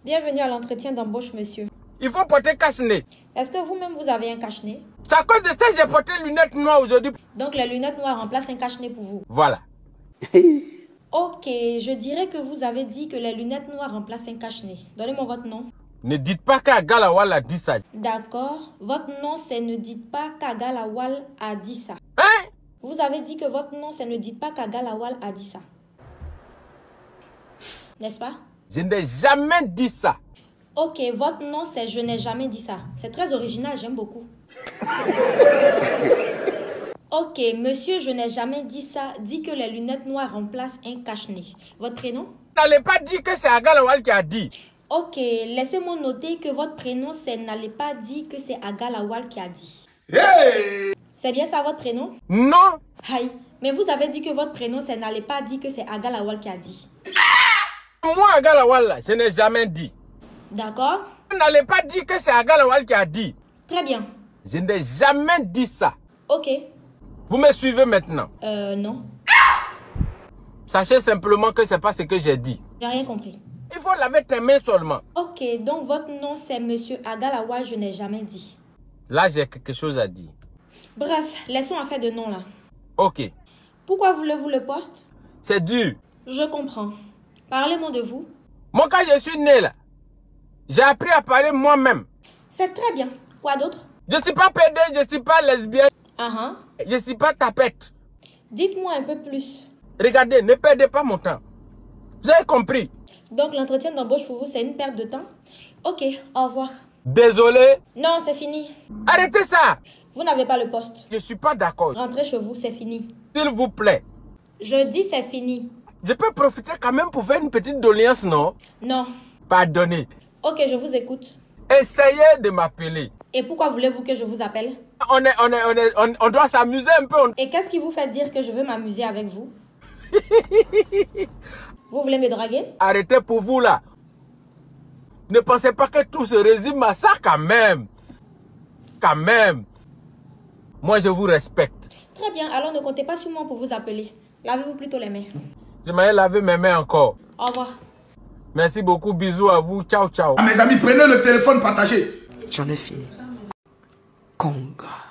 Bienvenue à l'entretien d'embauche, monsieur. Il faut porter cache-nez. Est-ce que vous-même vous avez un cache-nez? C'est à cause de ça que j'ai porté lunettes noires aujourd'hui. Donc les lunettes noires remplacent un cache-nez pour vous. Voilà. Ok, je dirais que vous avez dit que les lunettes noires remplacent un cache-nez. Donnez-moi votre nom. Ne dites pas qu'Agalawal a dit ça. D'accord. Votre nom, c'est ne dites pas qu'Agalawal a dit ça. Hein? Vous avez dit que votre nom, c'est ne dites pas qu'Agalawal a dit ça. N'est-ce pas? Je n'ai jamais dit ça. Ok, votre nom, c'est je n'ai jamais dit ça. C'est très original, j'aime beaucoup. Ok, monsieur, je n'ai jamais dit ça. Dit que les lunettes noires remplacent un cache-nez. Votre prénom? N'allez pas dire que c'est Agalawal qui a dit. Ok, laissez-moi noter que votre prénom, c'est n'allez pas dire que c'est Agalawal qui a dit. Hey! C'est bien ça votre prénom? Non. Aïe, mais vous avez dit que votre prénom, c'est n'allez pas dire que c'est Agalawal qui a dit. Moi, Agalawal, je n'ai jamais dit. D'accord? N'allez pas dire que c'est Agalawal qui a dit. Très bien. Je n'ai jamais dit ça. Ok. Vous me suivez maintenant? Non. Sachez simplement que c'est pas ce que j'ai dit. J'ai rien compris. Il faut laver tes mains seulement. Ok, donc votre nom c'est monsieur Agalawal, je n'ai jamais dit. Là, j'ai quelque chose à dire. Bref, laissons affaire de nom là. Ok. Pourquoi voulez-vous le poste? C'est dur. Je comprends. Parlez-moi de vous. Moi, quand je suis né là, j'ai appris à parler moi-même. C'est très bien. Quoi d'autre? Je suis pas pédé, je suis pas lesbienne. Je suis pas tapette. Dites-moi un peu plus. Regardez, ne perdez pas mon temps. Vous avez compris? Donc l'entretien d'embauche pour vous, c'est une perte de temps? Ok, au revoir. Désolé. Non, c'est fini. Arrêtez ça. Vous n'avez pas le poste. Je suis pas d'accord. Rentrez chez vous, c'est fini. S'il vous plaît. Je dis c'est fini. Je peux profiter quand même pour faire une petite doléance, non? Non. Pardonnez. Ok, je vous écoute. Essayez de m'appeler. Et pourquoi voulez-vous que je vous appelle? On doit s'amuser un peu. Et qu'est-ce qui vous fait dire que je veux m'amuser avec vous? Vous voulez me draguer? Arrêtez pour vous là. Ne pensez pas que tout se résume à ça quand même. Quand même. Moi, je vous respecte. Très bien, alors ne comptez pas sur moi pour vous appeler. Lavez-vous plutôt les mains. Je m'allais laver mes mains encore. Au revoir. Merci beaucoup, bisous à vous. Ciao, ciao. Mes amis, prenez le téléphone, partagez. J'en ai fini. Conga.